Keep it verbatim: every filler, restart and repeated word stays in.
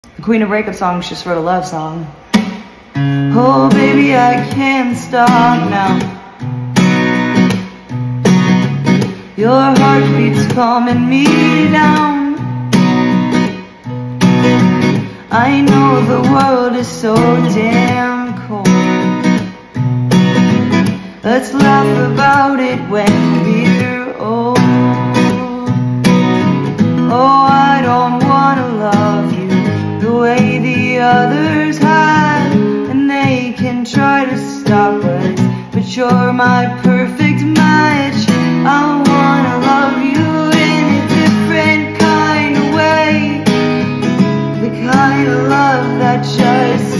The queen of breakup songs just wrote a love song. Oh baby, I can't stop now. Your heartbeat's calming me down. I know the world is so damn cold. Let's laugh about it when we're old. Oh, I don't wanna love you the way the others have, and they can try to stop us, but you're my perfect match. I wanna love you in a different kind of way, the kind of love that just